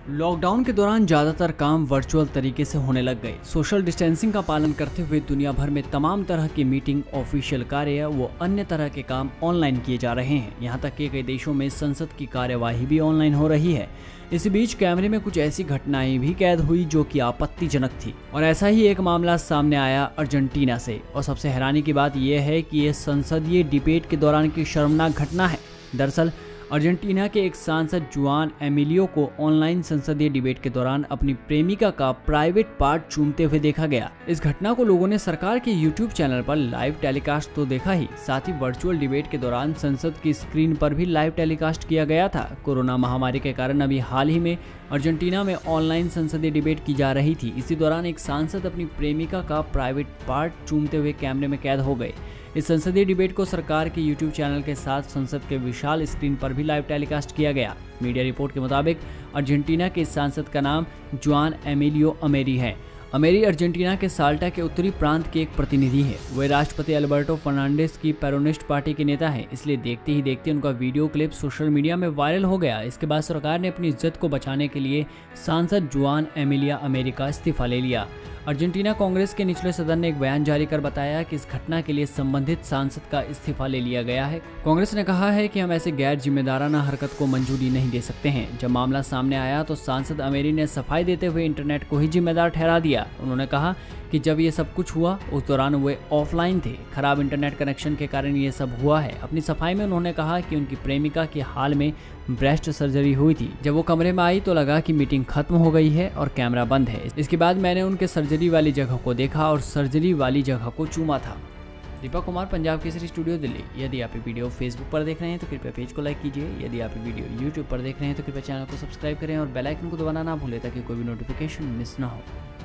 Lockdown के दौरान ज़्यादातर काम वर्चुअल तरीके से होने लग गए। सोशल डिस्टेंसिंग का पालन करते हुए दुनिया भर में तमाम तरह की मीटिंग, ऑफिशियल कार्य व अन्य तरह के काम ऑनलाइन किए जा रहे हैं। यहाँ तक कि कई देशों में संसद की कार्यवाही भी ऑनलाइन हो रही है। इसी बीच कैमरे में कुछ ऐसी घटनाएं भी कैद हुई जो कि आपत्तिजनक थी, और ऐसा ही एक मामला सामने आया अर्जेंटीना से। और सबसे हैरानी की बात यह है कि यह संसदीय डिबेट के दौरान की शर्मनाक घटना है। दरअसल अर्जेंटीना के एक सांसद जुआन एमिलियो को ऑनलाइन संसदीय डिबेट के दौरान अपनी प्रेमिका का प्राइवेट पार्ट चूमते हुए देखा गया। इस घटना को लोगों ने सरकार के यूट्यूब चैनल पर लाइव टेलीकास्ट तो देखा ही, साथ ही वर्चुअल डिबेट के दौरान संसद की स्क्रीन पर भी लाइव टेलीकास्ट किया गया था। कोरोना महामारी के कारण अभी हाल ही में अर्जेंटीना में ऑनलाइन संसदीय डिबेट की जा रही थी। इसी दौरान एक सांसद अपनी प्रेमिका का प्राइवेट पार्ट चूमते हुए कैमरे में कैद हो गए। इस संसदीय डिबेट को सरकार के यूट्यूब चैनल के साथ संसद के विशाल स्क्रीन पर भी लाइव टेलीकास्ट किया गया। मीडिया रिपोर्ट के मुताबिक अर्जेंटीना के इस सांसद का नाम जुआन एमिलियो अमेरी है। अमेरी अर्जेंटीना के साल्टा के उत्तरी प्रांत के एक प्रतिनिधि है। वे राष्ट्रपति अल्बर्टो फर्नांडिस की पेरोनिस्ट पार्टी के नेता हैं। इसलिए देखते ही देखते उनका वीडियो क्लिप सोशल मीडिया में वायरल हो गया। इसके बाद सरकार ने अपनी इज्जत को बचाने के लिए सांसद जुआन एमिलिया अमेरी का इस्तीफा ले लिया। अर्जेंटीना कांग्रेस के निचले सदन ने एक बयान जारी कर बताया कि इस घटना के लिए संबंधित सांसद का इस्तीफा ले लिया गया है। कांग्रेस ने कहा है कि हम ऐसे गैर जिम्मेदाराना हरकत को मंजूरी नहीं दे सकते हैं। जब मामला सामने आया तो सांसद अमेरी ने सफाई देते हुए इंटरनेट को ही जिम्मेदार ठहरा दिया। उन्होंने कहा कि जब ये सब कुछ हुआ उस दौरान वे ऑफलाइन थे। खराब इंटरनेट कनेक्शन के कारण ये सब हुआ है। अपनी सफाई में उन्होंने कहा कि उनकी प्रेमिका की हाल में ब्रेस्ट सर्जरी हुई थी। जब वो कमरे में आई तो लगा कि मीटिंग खत्म हो गई है और कैमरा बंद है। इसके बाद मैंने उनके सर्जरी वाली जगह को देखा और सर्जरी वाली जगह को चूमा था। दीपक कुमार, पंजाब केसरी स्टूडियो, दिल्ली। यदि आप ये वीडियो फेसबुक पर देख रहे हैं तो कृपया पेज को लाइक कीजिए। यदि आप ये वीडियो यूट्यूब पर देख रहे हैं तो कृपया चैनल को सब्सक्राइब करें और बेल आइकन को दबाना ना भूलें ताकि कोई भी नोटिफिकेशन मिस ना हो।